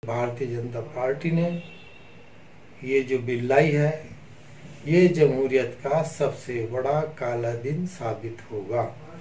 Bharatiya Janata party ने ये जो बिल लाई है, ये जमहूरियत का सबसे बड़ा काला दिन साबित होगा।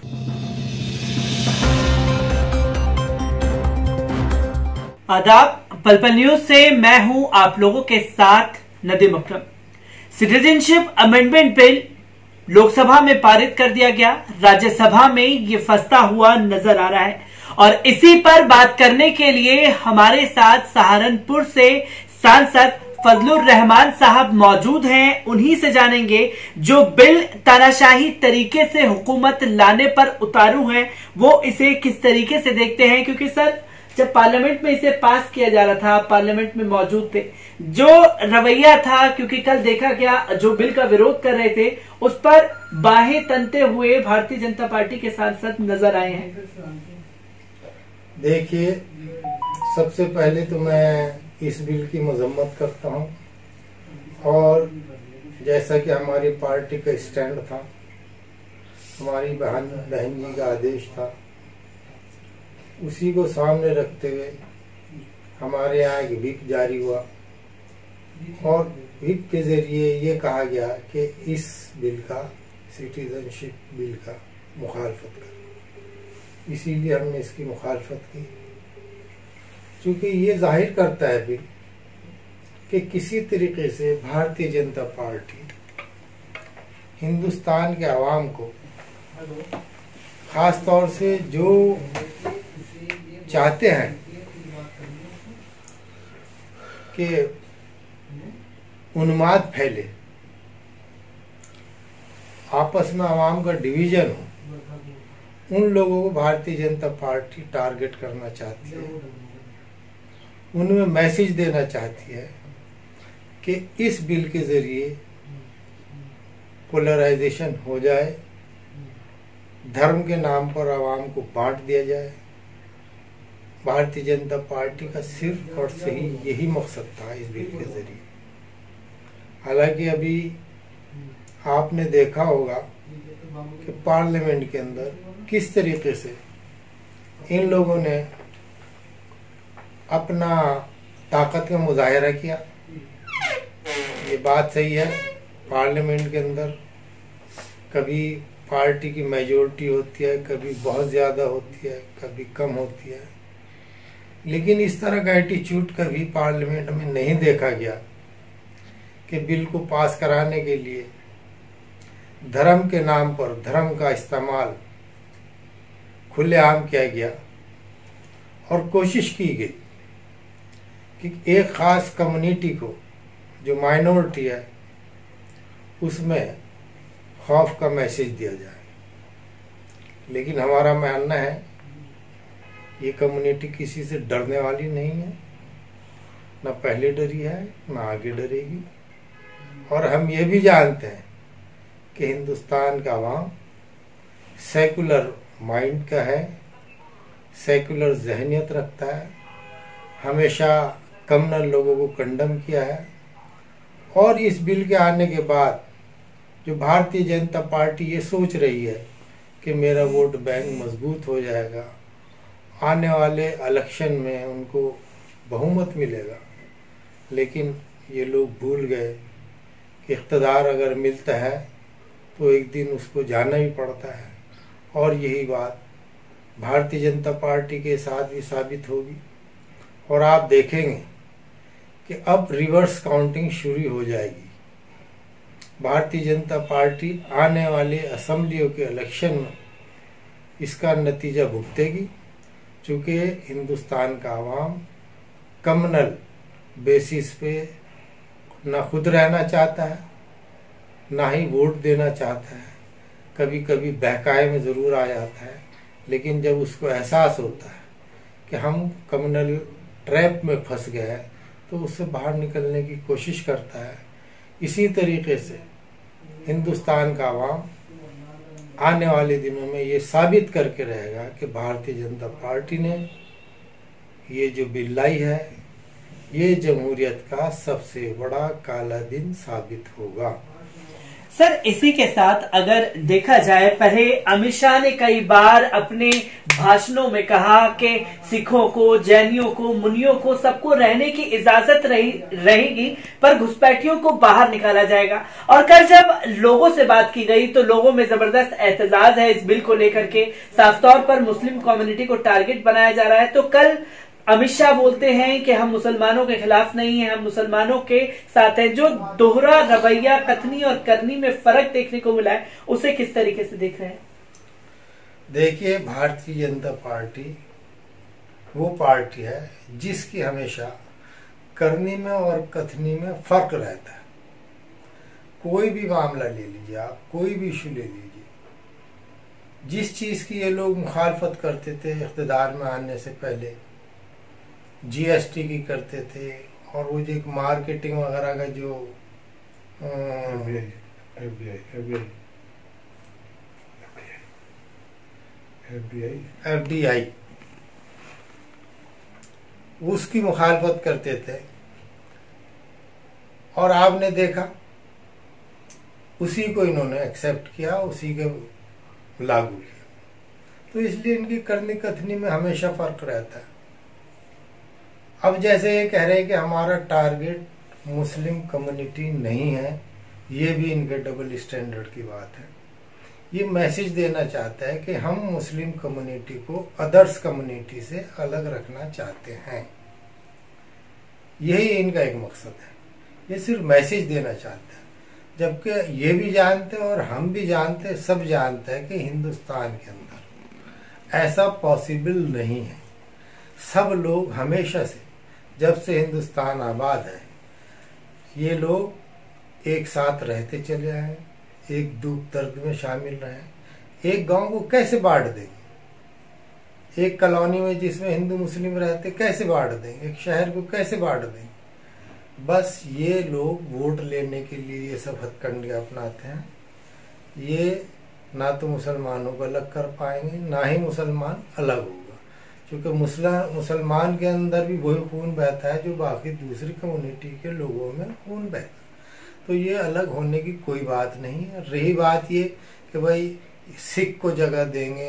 आदाब, पल पल न्यूज से मैं हूं आप लोगों के साथ Nadeem Akram. Citizenship amendment bill Lok Sabha में पारित कर दिया गया, राज्यसभा में ये फंसता हुआ नजर आ रहा है और इसी पर बात करने के लिए हमारे साथ सहारनपुर से सांसद फजलुर रहमान साहब मौजूद हैं। उन्हीं से जानेंगे जो बिल तानाशाही तरीके से हुकूमत लाने पर उतारू है, वो इसे किस तरीके से देखते हैं। क्योंकि सर, जब पार्लियामेंट में इसे पास किया जा रहा था, पार्लियामेंट में मौजूद थे, जो रवैया था, क्योंकि कल देखा गया जो बिल का विरोध कर रहे थे उस पर बाहें तनते हुए भारतीय जनता पार्टी के सांसद नजर आए हैं। देखिए, सबसे पहले तो मैं इस बिल की मजम्मत करता हूं और जैसा कि हमारी पार्टी का स्टैंड था, हमारी बहन जी का आदेश था, उसी को सामने रखते हुए हमारे यहाँ एक व्हिप जारी हुआ और व्हिप के जरिए ये कहा गया कि इस बिल का, सिटीजनशिप बिल का मुखालफत कर। इसीलिए हमने इसकी मुखालफत की, क्योंकि ये जाहिर करता है बिल कि किसी तरीके से भारतीय जनता पार्टी हिंदुस्तान के अवाम को, खास तौर से जो चाहते हैं कि उन्माद फैले, आपस में अवाम का डिवीजन हो, उन लोगों को भारतीय जनता पार्टी टारगेट करना चाहती है, उनमें मैसेज देना चाहती है कि इस बिल के जरिए पोलराइजेशन हो जाए, धर्म के नाम पर आवाम को बांट दिया जाए। भारतीय जनता पार्टी का सिर्फ और सही यही मकसद था इस बिल के जरिए। हालांकि अभी आपने देखा होगा कि पार्लियामेंट के अंदर किस तरीके से इन लोगों ने अपना ताकत का मुजाहिरा किया। ये बात सही है, पार्लियामेंट के अंदर कभी पार्टी की मेजॉरिटी होती है, कभी बहुत ज़्यादा होती है, कभी कम होती है, लेकिन इस तरह का एटीट्यूड कभी पार्लियामेंट में नहीं देखा गया कि बिल को पास कराने के लिए धर्म के नाम पर धर्म का इस्तेमाल खुलेआम किया गया और कोशिश की गई कि एक खास कम्युनिटी को, जो माइनॉरिटी है, उसमें खौफ का मैसेज दिया जाए। लेकिन हमारा मानना है ये कम्युनिटी किसी से डरने वाली नहीं है, ना पहले डरी है ना आगे डरेगी। और हम ये भी जानते हैं कि हिंदुस्तान का अवाम सेकुलर माइंड का है, सेकुलर जहनियत रखता है, हमेशा कम्युनल लोगों को कंडम किया है। और इस बिल के आने के बाद जो भारतीय जनता पार्टी ये सोच रही है कि मेरा वोट बैंक मजबूत हो जाएगा, आने वाले इलेक्शन में उनको बहुमत मिलेगा, लेकिन ये लोग भूल गए कि इख्तिदार अगर मिलता है तो एक दिन उसको जाना ही पड़ता है। और यही बात भारतीय जनता पार्टी के साथ भी साबित होगी। और आप देखेंगे कि अब रिवर्स काउंटिंग शुरू हो जाएगी। भारतीय जनता पार्टी आने वाले असेंबलियों के इलेक्शन में इसका नतीजा भुगतेगी, चूँकि हिंदुस्तान का अवाम कम्युनल बेसिस पे ना खुद रहना चाहता है, ना ही वोट देना चाहता है। कभी कभी बहकाए में ज़रूर आ जाता है, लेकिन जब उसको एहसास होता है कि हम कम्युनल ट्रैप में फंस गए हैं तो उससे बाहर निकलने की कोशिश करता है। इसी तरीके से हिंदुस्तान का अवाम आने वाले दिनों में ये साबित करके रहेगा कि भारतीय जनता पार्टी ने ये जो बिल लाई है, ये जमहूरियत का सबसे बड़ा काला दिन साबित होगा। सर इसी के साथ अगर देखा जाए, पहले अमित शाह ने कई बार अपने भाषणों में कहा कि सिखों को, जैनियों को, मुनियों को सबको रहने की इजाजत रहेगी, पर घुसपैठियों को बाहर निकाला जाएगा। और कल जब लोगों से बात की गई तो लोगों में जबरदस्त एहतजाज है इस बिल को लेकर के, साफ तौर पर मुस्लिम कम्युनिटी को टारगेट बनाया जा रहा है। तो कल अमित शाह बोलते हैं कि हम मुसलमानों के खिलाफ नहीं हैं, हम मुसलमानों के साथ हैं। जो दोहरा रवैया कथनी और करनी में फर्क देखने को मिला है, उसे किस तरीके से देख रहे हैं? देखिए, भारतीय जनता पार्टी वो पार्टी है जिसकी हमेशा करनी में और कथनी में फर्क रहता है। कोई भी मामला ले लीजिए आप, कोई भी इशू ले लीजिए, जिस चीज की ये लोग मुखालफत करते थे इख्तिदार में आने से पहले, जीएसटी की करते थे, और वो जो एक मार्केटिंग वगैरह का जो एफडीआई उसकी मुखालफत करते थे, और आपने देखा उसी को इन्होंने एक्सेप्ट किया, उसी के लागू किया। तो इसलिए इनकी करनी कथनी में हमेशा फर्क रहता है। अब जैसे ये कह रहे हैं कि हमारा टारगेट मुस्लिम कम्युनिटी नहीं है, ये भी इनके डबल स्टैंडर्ड की बात है। ये मैसेज देना चाहता है कि हम मुस्लिम कम्युनिटी को अदर्स कम्युनिटी से अलग रखना चाहते हैं। यही इनका एक मकसद है, ये सिर्फ मैसेज देना चाहते हैं। जबकि ये भी जानते और हम भी जानते, सब जानते हैं कि हिंदुस्तान के अंदर ऐसा पॉसिबल नहीं है। सब लोग हमेशा से, जब से हिंदुस्तान आबाद है, ये लोग एक साथ रहते चले आए, एक दुख दर्द में शामिल रहे। एक गांव को कैसे बांट देंगे? एक कॉलोनी में जिसमें हिंदू मुस्लिम रहते कैसे बांट देंगे? एक शहर को कैसे बांट देंगे? बस ये लोग वोट लेने के लिए ये सब हथकंडे अपनाते हैं। ये ना तो मुसलमानों को अलग कर पाएंगे, ना ही मुसलमान अलग होगा, क्योंकि मुसलमान के अंदर भी वही खून बहता है जो बाकी दूसरी कम्युनिटी के लोगों में खून बहता है। तो ये अलग होने की कोई बात नहीं है। रही बात ये कि भाई सिख को जगह देंगे,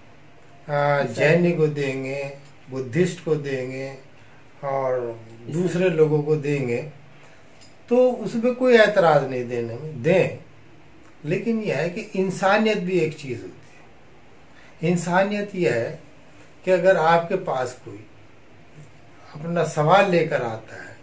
जैनी को देंगे, बुद्धिस्ट को देंगे और दूसरे लोगों को देंगे, तो उसमें कोई ऐतराज नहीं देने में, दें। लेकिन यह है कि इंसानियत भी एक चीज होती है। इंसानियत यह है कि अगर आपके पास कोई अपना सवाल लेकर आता है,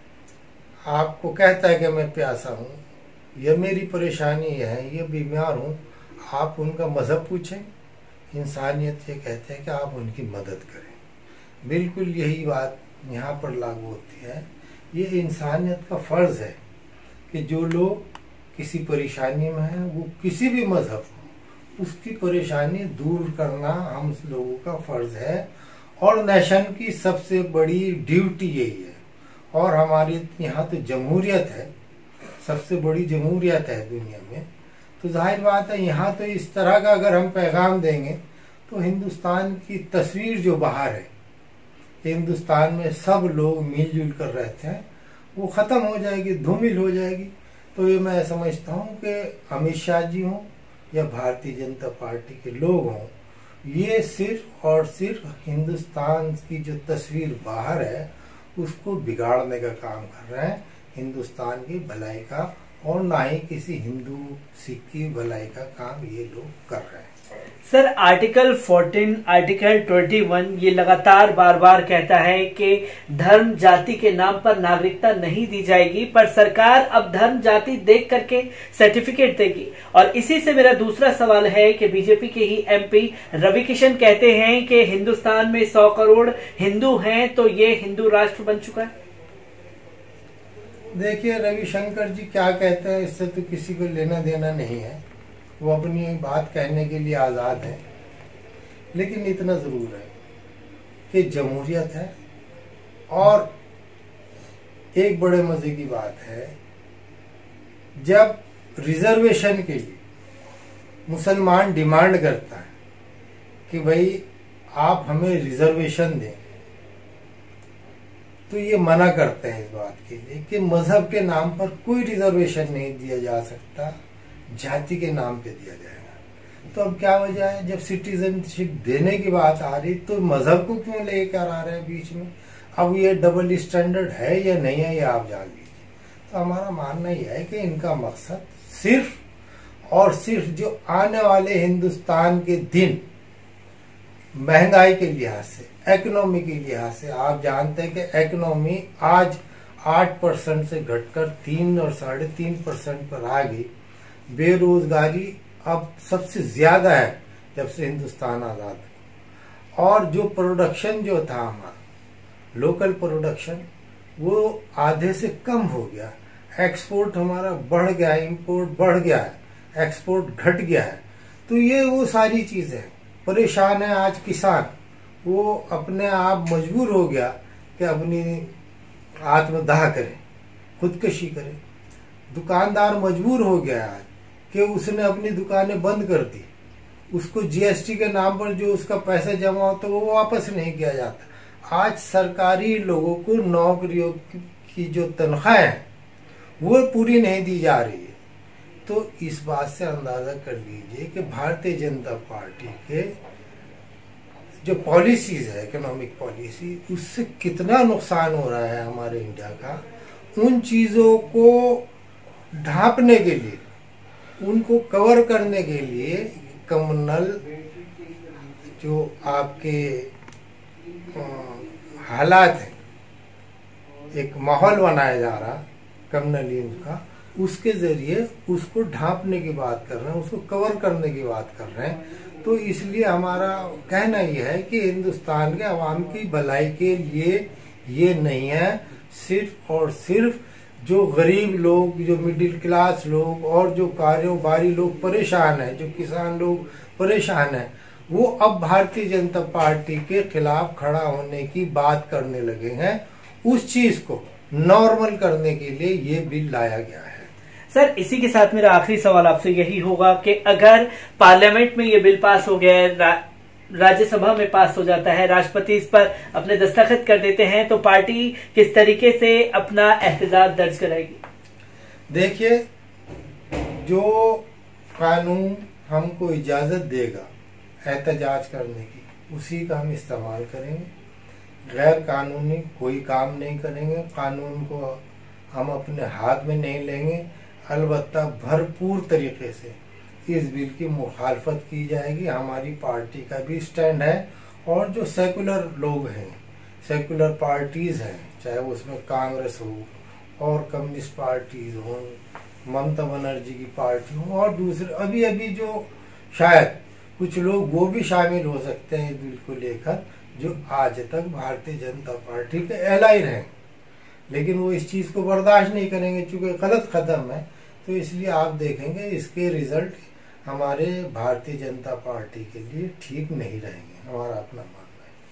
आपको कहता है कि मैं प्यासा हूँ, या मेरी परेशानी है, या बीमार हूँ, आप उनका मजहब पूछें। इंसानियत ये कहते हैं कि आप उनकी मदद करें। बिल्कुल यही बात यहाँ पर लागू होती है। ये इंसानियत का फर्ज है कि जो लोग किसी परेशानी में हैं, वो किसी भी मजहब हो, उसकी परेशानी दूर करना हम लोगों का फर्ज है। और नेशन की सबसे बड़ी ड्यूटी यही है। और हमारी यहाँ तो जमहूरियत है, सबसे बड़ी जमहूरियत है दुनिया में। तो जाहिर बात है, यहाँ तो इस तरह का अगर हम पैगाम देंगे तो हिंदुस्तान की तस्वीर जो बाहर है, हिंदुस्तान में सब लोग मिलजुल कर रहते हैं, वो खत्म हो जाएगी, धूमिल हो जाएगी। तो ये मैं समझता हूँ कि अमित शाह जी हों या भारतीय जनता पार्टी के लोग हों, ये सिर्फ और सिर्फ हिंदुस्तान की जो तस्वीर बाहर है उसको बिगाड़ने का काम कर रहे हैं, हिंदुस्तान की भलाई का, और ना ही किसी हिंदू सिख की भलाई का काम ये लोग कर रहे हैं। सर, आर्टिकल 14, आर्टिकल 21 ये लगातार बार बार कहता है कि धर्म जाति के नाम पर नागरिकता नहीं दी जाएगी, पर सरकार अब धर्म जाति देख करके सर्टिफिकेट देगी। और इसी से मेरा दूसरा सवाल है कि बीजेपी के ही एमपी रवि किशन कहते हैं कि हिंदुस्तान में 100 करोड़ हिंदू हैं, तो ये हिंदू राष्ट्र बन चुका है। देखिए, रविशंकर जी क्या कहते हैं इससे तो किसी को लेना देना नहीं है, वो अपनी बात कहने के लिए आज़ाद है। लेकिन इतना ज़रूर है कि जमहूरियत है। और एक बड़े मज़े की बात है, जब रिजर्वेशन के लिए मुसलमान डिमांड करता है कि भाई आप हमें रिजर्वेशन दें, तो ये मना करते हैं इस बात के लिए कि मजहब के नाम पर कोई रिजर्वेशन नहीं दिया जा सकता, जाति के नाम पे दिया जाएगा। तो अब क्या वजह है, जब सिटीजनशिप देने की बात आ रही तो मजहब को क्यों लेकर आ रहे हैं बीच में? अब ये डबल स्टैंडर्ड है या नहीं है ये आप जान लीजिए। तो हमारा मानना यह है कि इनका मकसद सिर्फ और सिर्फ जो आने वाले हिंदुस्तान के दिन महंगाई के लिहाज से, इकोनॉमी के लिहाज से, आप जानते हैं कि इकोनॉमी आज 8% से घटकर 3 और 3.5% पर आ गई। बेरोजगारी अब सबसे ज्यादा है जब से हिंदुस्तान आजाद हुआ। और जो प्रोडक्शन जो था हमारा लोकल प्रोडक्शन वो आधे से कम हो गया। एक्सपोर्ट हमारा बढ़ गया, इंपोर्ट बढ़ गया है, एक्सपोर्ट घट गया है। तो ये वो सारी चीजें परेशान है। आज किसान वो अपने आप मजबूर हो गया कि अपनी आत्मदाह करे, खुदकशी करे। दुकानदार मजबूर हो गया आज कि उसने अपनी दुकानें बंद कर दी। उसको जीएसटी के नाम पर जो उसका पैसा जमा होता है वो वापस नहीं किया जाता। आज सरकारी लोगों को नौकरियों की जो तनख्वाह है वो पूरी नहीं दी जा रही है। तो इस बात से अंदाजा कर लीजिए कि भारतीय जनता पार्टी के जो पॉलिसीज है, इकोनॉमिक पॉलिसी, उससे कितना नुकसान हो रहा है हमारे इंडिया का। उन चीजों को ढांपने के लिए, उनको कवर करने के लिए कम्युनल जो आपके हालात है, एक माहौल बनाया जा रहा कम्युनलिज्म का, उसके जरिए उसको ढांपने की बात कर रहे हैं, उसको कवर करने की बात कर रहे हैं। तो इसलिए हमारा कहना यह है कि हिंदुस्तान के अवाम की भलाई के लिए ये नहीं है। सिर्फ और सिर्फ जो गरीब लोग, जो मिडिल क्लास लोग और जो कारोबारी लोग परेशान हैं, जो किसान लोग परेशान हैं, वो अब भारतीय जनता पार्टी के खिलाफ खड़ा होने की बात करने लगे हैं। उस चीज को नॉर्मल करने के लिए ये बिल लाया गया है। सर, इसी के साथ मेरा आखिरी सवाल आपसे यही होगा कि अगर पार्लियामेंट में ये बिल पास हो गया है, राज्यसभा में पास हो जाता है, राष्ट्रपति इस पर अपने दस्तखत कर देते हैं, तो पार्टी किस तरीके से अपना एहतजाज दर्ज कराएगी? देखिए, जो कानून हमको इजाजत देगा एहतजाज करने की, उसी का हम इस्तेमाल करेंगे। गैर कानूनी कोई काम नहीं करेंगे। कानून को हम अपने हाथ में नहीं लेंगे। अलबत्ता भरपूर तरीके से इस बिल की मुखालफत की जाएगी। हमारी पार्टी का भी स्टैंड है। और जो सेकुलर लोग हैं, सेकुलर पार्टीज हैं, चाहे उसमें कांग्रेस हो और कम्युनिस्ट पार्टीज हो, ममता बनर्जी की पार्टी हो और दूसरे अभी जो शायद कुछ लोग वो भी शामिल हो सकते हैं इस बिल को लेकर, जो आज तक भारतीय जनता पार्टी के एलाइन हैं, लेकिन वो इस चीज को बर्दाश्त नहीं करेंगे चूंकि गलत कदम है। तो इसलिए आप देखेंगे इसके रिजल्ट हमारे भारतीय जनता पार्टी के लिए ठीक नहीं रहेंगे, हमारा अपना मानना है।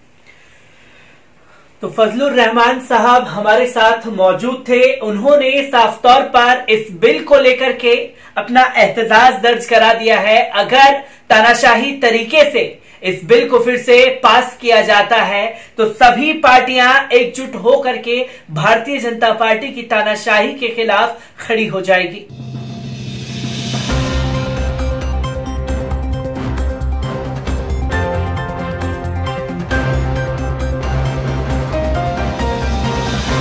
तो फजलुर रहमान साहब हमारे साथ मौजूद थे। उन्होंने साफ तौर पर इस बिल को लेकर के अपना एहतजाज दर्ज करा दिया है। अगर तानाशाही तरीके से इस बिल को फिर से पास किया जाता है तो सभी पार्टियां एकजुट होकर के भारतीय जनता पार्टी की तानाशाही के खिलाफ खड़ी हो जाएगी।